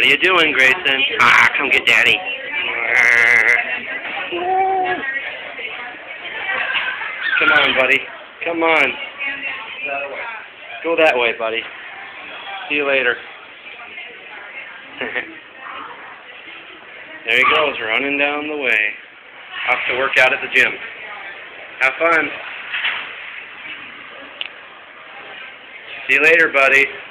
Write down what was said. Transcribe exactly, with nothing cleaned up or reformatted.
What are you doing, Grayson? Ah, come get Daddy. Come on, buddy. Come on. Go that way, buddy. See you later. There he goes, running down the way. Off to work out at the gym. Have fun. See you later, buddy.